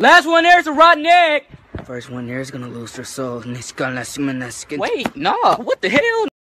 Last one there's a rotten egg. First one there is gonna lose their soul. Wait, nah, what the hell?